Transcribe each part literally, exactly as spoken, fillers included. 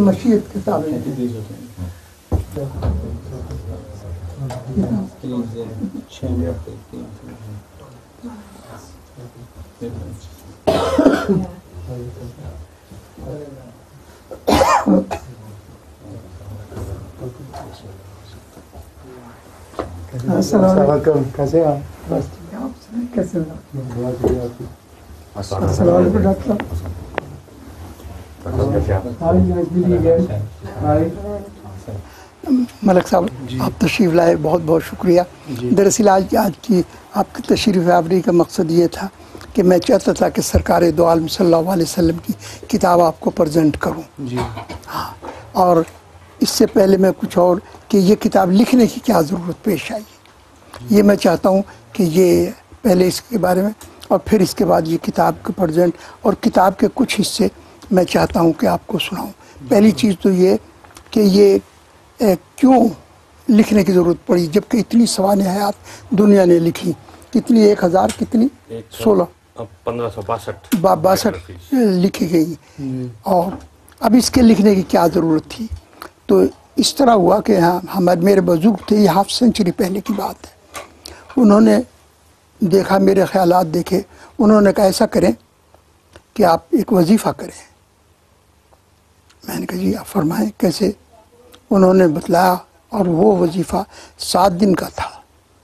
مشیت کتاب ہے. السلام علیکم. کیسے آپ؟ بس ٹھیک ہے. آپ سنائیں کیسے ہیں؟ السلام علیکم ڈاکٹر صاحب. ملک صاحب آپ تشریف لائے، بہت بہت شکریہ. دراصل آج آج کی آپ کی تشریف آوری کا مقصد یہ تھا کہ میں چاہتا تھا کہ سرکار دو عالم صلی اللہ علیہ وسلم کی کتاب آپ کو پریزنٹ کروں. جی ہاں. اور اس سے پہلے میں کچھ اور کہ یہ کتاب لکھنے کی کیا ضرورت پیش آئی، یہ میں چاہتا ہوں کہ یہ پہلے اس کے بارے میں اور پھر اس کے بعد یہ کتاب کا پریزنٹ اور کتاب کے کچھ حصے میں چاہتا ہوں کہ آپ کو سناؤں. پہلی چیز تو یہ کہ یہ کیوں لکھنے کی ضرورت پڑی جبکہ اتنی سوانح حیات دنیا نے لکھی. کتنی ایک ہزار کتنی سولہ پندرہ سو باسٹھ باسٹھ لکھی گئی. اور اب اس کے لکھنے کی کیا ضرورت تھی؟ تو اس طرح ہوا کہ ہاں ہمارے میرے بزرگ تھے، یہ ہاف سینچری پہلے کی بات ہے. انہوں نے دیکھا، میرے خیالات دیکھے، انہوں نے کہا ایسا کریں کہ آپ ایک وظیفہ کریں. میں نے کہا جی آپ فرمائیں کیسے؟ انہوں نے بتلایا اور وہ وظیفہ سات دن کا تھا.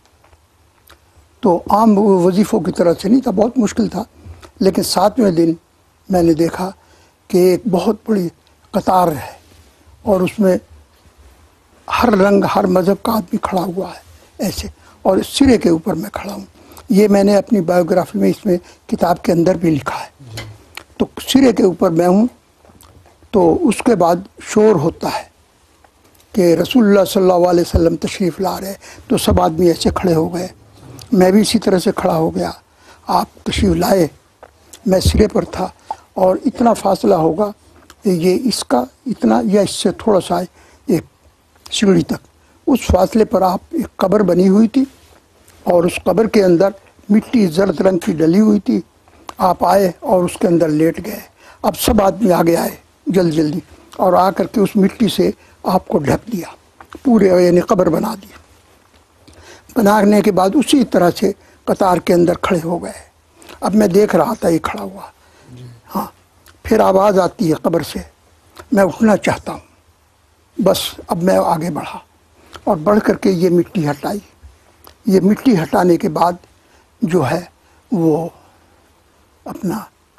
تو عام وظیفوں کی طرح سے نہیں تھا، بہت مشکل تھا. لیکن ساتویں دن میں نے دیکھا کہ ایک بہت بڑی قطار ہے اور اس میں ہر رنگ ہر مذہب کا آدمی کھڑا ہوا ہے ایسے، اور سرے کے اوپر میں کھڑا ہوں. یہ میں نے اپنی بایوگرافی میں اس میں کتاب کے اندر بھی لکھا ہے. تو سرے کے اوپر میں ہوں. تو اس کے بعد شور ہوتا ہے کہ رسول اللہ صلی اللہ علیہ وسلم تشریف لا رہے. تو سب آدمی ایسے کھڑے ہو گئے، میں بھی اسی طرح سے کھڑا ہو گیا. آپ تشریف لائے، میں سرے پر تھا اور اتنا فاصلہ ہوگا یہ اس کا اتنا یا اس سے تھوڑا سا ایک سیڑھی تک، اس فاصلے پر آپ ایک قبر بنی ہوئی تھی اور اس قبر کے اندر مٹی زرد رنگ کی ڈلی ہوئی تھی. آپ آئے اور اس کے اندر لیٹ گئے. اب سب آدمی آگے آئے جلد جلدی اور آ کر کے اس مٹی سے آپ کو ڈھک دیا، پورے یعنی قبر بنا دی. بنانے کے بعد اسی طرح سے قطار کے اندر کھڑے ہو گئے. اب میں دیکھ رہا تھا یہ کھڑا ہوا. ہاں پھر آواز آتی ہے قبر سے، میں اٹھنا چاہتا ہوں. بس اب میں آگے بڑھا اور بڑھ کر کے یہ مٹی ہٹائی. یہ مٹی ہٹانے کے بعد جو ہے وہ اپنا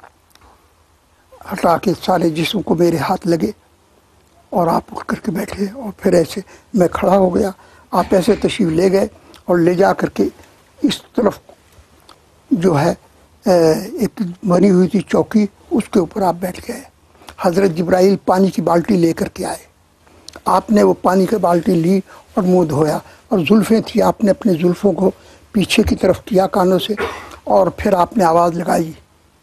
ہٹا کے سارے جسم کو میرے ہاتھ لگے اور آپ اٹھ کر کے بیٹھے اور پھر ایسے میں کھڑا ہو گیا. آپ ایسے تشریف لے گئے اور لے جا کر کے اس طرف جو ہے ایک بنی ہوئی تھی چوکی، اس کے اوپر آپ بیٹھ گئے. حضرت جبرائیل پانی کی بالٹی لے کر کے آئے. آپ نے وہ پانی کی بالٹی لی اور منہ دھویا اور زلفیں تھی، آپ نے اپنے زلفوں کو پیچھے کی طرف کیا کانوں سے اور پھر آپ نے آواز لگائی،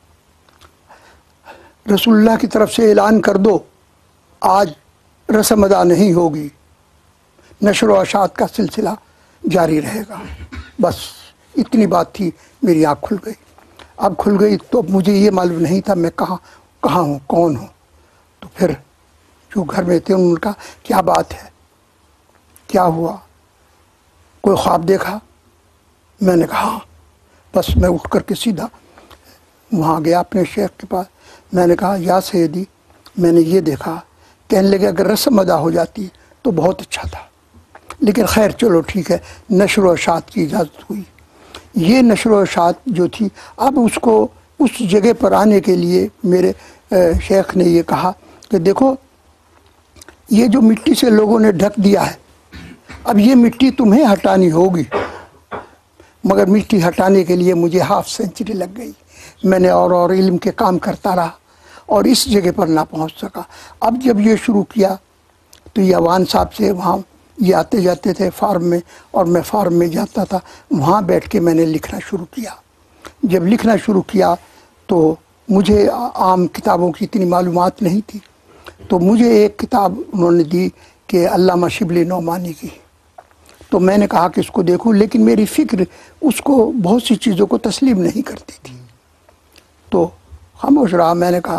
رسول اللہ کی طرف سے اعلان کر دو آج رسم ادا نہیں ہوگی، نشر و اشاعت کا سلسلہ جاری رہے گا. بس اتنی بات تھی. میری آنکھ کھل گئی. اب کھل گئی تو مجھے یہ معلوم نہیں تھا میں کہاں کہاں ہوں، کون ہوں. تو پھر جو گھر میں تھے ان کا کیا بات ہے، کیا ہوا، کوئی خواب دیکھا؟ میں نے کہا ہاں. بس میں اٹھ کر کے سیدھا وہاں گیا اپنے شیخ کے پاس. میں نے کہا یا سیدی میں نے یہ دیکھا. کہنے لگے اگر رسم ادا ہو جاتی تو بہت اچھا تھا، لیکن خیر چلو ٹھیک ہے. نشر و اشاعت کی اجازت ہوئی. یہ نشر و اشاعت جو تھی اب اس کو اس جگہ پر آنے کے لیے میرے شیخ نے یہ کہا کہ دیکھو یہ جو مٹی سے لوگوں نے ڈھک دیا ہے اب یہ مٹی تمہیں ہٹانی ہوگی، مگر مٹی ہٹانے کے لیے مجھے ہاف سینچری لگ گئی. میں نے اور اور علم کے کام کرتا رہا اور اس جگہ پر نہ پہنچ سکا. اب جب یہ شروع کیا تو یہ عوان صاحب سے وہاں یہ آتے جاتے تھے فارم میں اور میں فارم میں جاتا تھا، وہاں بیٹھ کے میں نے لکھنا شروع کیا. جب لکھنا شروع کیا تو مجھے عام کتابوں کی اتنی معلومات نہیں تھی. تو مجھے ایک کتاب انہوں نے دی کہ علامہ شبلی نعمانی کی. تو میں نے کہا کہ اس کو دیکھوں، لیکن میری فکر اس کو بہت سی چیزوں کو تسلیم نہیں کرتی تھی. تو خاموش رہا. میں نے کہا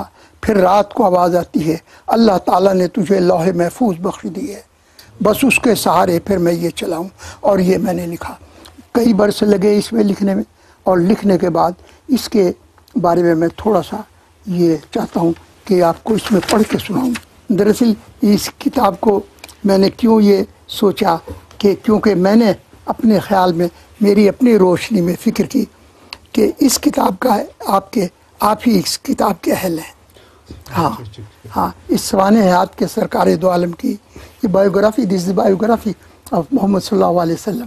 پھر رات کو آواز آتی ہے اللہ تعالیٰ نے تجھے لوح محفوظ بخش دی ہے، بس اس کے سہارے پھر میں یہ چلاؤں، اور یہ میں نے لکھا۔ کئی برس لگے اس میں لکھنے میں، اور لکھنے کے بعد اس کے بارے میں میں تھوڑا سا یہ چاہتا ہوں کہ آپ کو اس میں پڑھ کے سناؤں۔ دراصل اس کتاب کو میں نے کیوں یہ سوچا کہ کیونکہ میں نے اپنے خیال میں میری اپنی روشنی میں فکر کی کہ اس کتاب کا آپ کے آپ ہی اس کتاب کے اہل ہیں۔ ہاں ہاں اس سوانح حیات کے سرکار دو عالم کی یہ biography, this is biography of Muhammad صلی اللہ علیہ وسلم،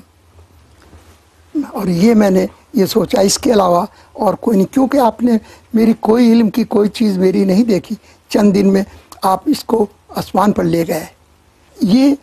اور یہ میں نے یہ سوچا اس کے علاوہ اور کوئی نہیں، کیونکہ آپ نے میری کوئی علم کی کوئی چیز میری نہیں دیکھی، چند دن میں آپ اس کو آسمان پر لے گئے۔ یہ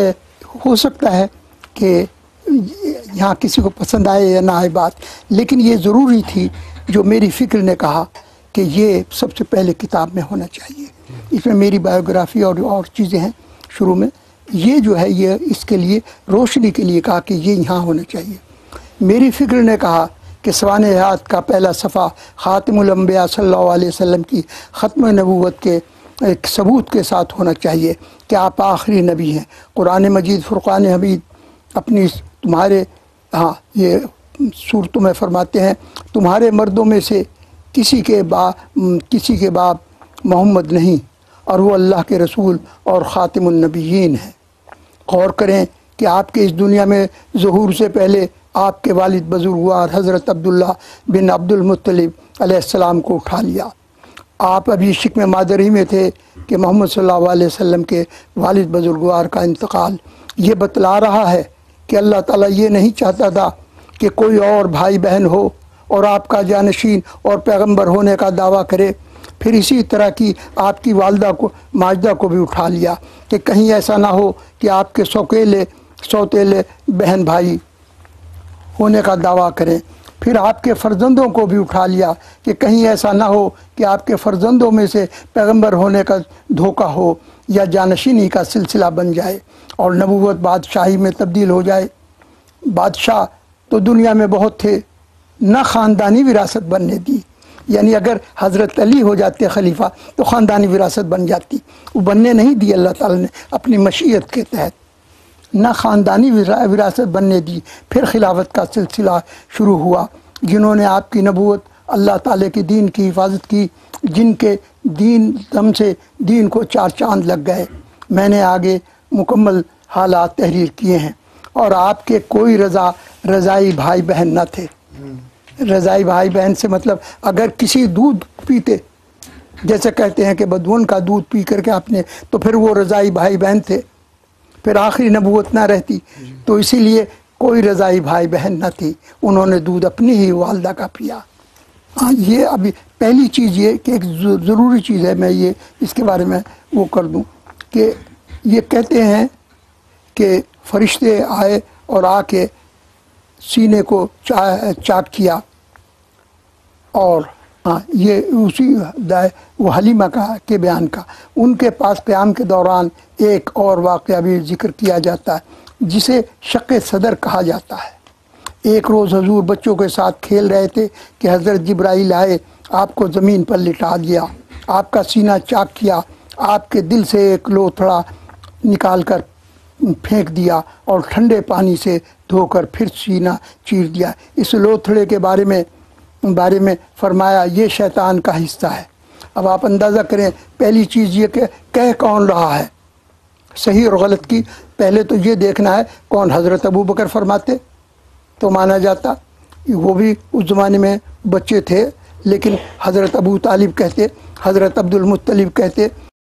ہو سکتا ہے کہ یہاں کسی کو پسند آئے یا نہ آئے بات، لیکن یہ ضروری تھی جو میری فکر نے کہا کہ یہ سب سے پہلے کتاب میں ہونا چاہیے۔ اس میں میری بایوگرافی اور اور چیزیں ہیں شروع میں، یہ جو ہے یہ اس کے لیے روشنی کے لیے کہا کہ یہ یہاں ہونا چاہیے۔ میری فکر نے کہا کہ سوانح حیات کا پہلا صفحہ خاتم الانبیاء صلی اللہ علیہ وسلم کی ختم نبوت کے ایک ثبوت کے ساتھ ہونا چاہیے کہ آپ آخری نبی ہیں۔ قرآن مجید فرقان حمید اپنی تمہارے ہاں یہ صورتوں میں فرماتے ہیں تمہارے مردوں میں سے کسی کے با کسی کے باپ محمد نہیں، اور وہ اللہ کے رسول اور خاتم النبیین ہیں۔ غور کریں کہ آپ کے اس دنیا میں ظہور سے پہلے آپ کے والد بزرگوار حضرت عبداللہ بن عبد المطلب علیہ السلام کو اٹھا لیا۔ آپ ابھی شکم مادری میں تھے کہ محمد صلی اللہ علیہ وسلم کے والد بزرگوار کا انتقال یہ بتلا رہا ہے کہ اللہ تعالیٰ یہ نہیں چاہتا تھا کہ کوئی اور بھائی بہن ہو اور آپ کا جانشین اور پیغمبر ہونے کا دعویٰ کرے۔ پھر اسی طرح کی آپ کی والدہ کو ماجدہ کو بھی اٹھا لیا کہ کہیں ایسا نہ ہو کہ آپ کے سوکیلے سوتیلے بہن بھائی ہونے کا دعویٰ کریں۔ پھر آپ کے فرزندوں کو بھی اٹھا لیا کہ کہیں ایسا نہ ہو کہ آپ کے فرزندوں میں سے پیغمبر ہونے کا دھوکہ ہو یا جانشینی کا سلسلہ بن جائے اور نبوت بادشاہی میں تبدیل ہو جائے۔ بادشاہ تو دنیا میں بہت تھے، نہ خاندانی وراثت بننے دی، یعنی اگر حضرت علی ہو جاتے خلیفہ تو خاندانی وراثت بن جاتی، وہ بننے نہیں دی اللہ تعالیٰ نے اپنی مشیت کے تحت، نہ خاندانی وراثت بننے دی۔ پھر خلافت کا سلسلہ شروع ہوا، جنہوں نے آپ کی نبوت اللہ تعالیٰ کے دین کی حفاظت کی، جن کے دین دم سے دین کو چار چاند لگ گئے۔ میں نے آگے مکمل حالات تحریر کیے ہیں، اور آپ کے کوئی رضا رضائی بھائی بہن نہ تھے۔ رضائی بھائی بہن سے مطلب اگر کسی دودھ پیتے، جیسے کہتے ہیں کہ بدون کا دودھ پی کر کے آپ نے، تو پھر وہ رضائی بھائی بہن تھے، پھر آخری نبوت نہ رہتی، تو اسی لیے کوئی رضائی بھائی بہن نہ تھی، انہوں نے دودھ اپنی ہی والدہ کا پیا۔ ہاں یہ ابھی پہلی چیز یہ کہ ایک ضروری چیز ہے، میں یہ اس کے بارے میں وہ کر دوں کہ یہ کہتے ہیں کہ فرشتے آئے اور آ کے سینے کو چاک کیا، اور ہاں یہ اسی وہ حلیمہ کا کے بیان کا۔ ان کے پاس قیام کے دوران ایک اور واقعہ بھی ذکر کیا جاتا ہے جسے شق صدر کہا جاتا ہے۔ ایک روز حضور بچوں کے ساتھ کھیل رہے تھے کہ حضرت جبرائیل آئے، آپ کو زمین پر لٹا دیا، آپ کا سینہ چاک کیا، آپ کے دل سے ایک لوتھڑا نکال کر پھینک دیا اور ٹھنڈے پانی سے دھو کر پھر سینہ چیر دیا۔ اس لوتھڑے کے بارے میں بارے میں فرمایا یہ شیطان کا حصہ ہے۔ اب آپ اندازہ کریں، پہلی چیز یہ کہ کہہ کون رہا ہے، صحیح اور غلط کی پہلے تو یہ دیکھنا ہے کون۔ حضرت ابو بکر فرماتے تو مانا جاتا، وہ بھی اس زمانے میں بچے تھے، لیکن حضرت ابو طالب کہتے، حضرت عبد المطلب کہتے،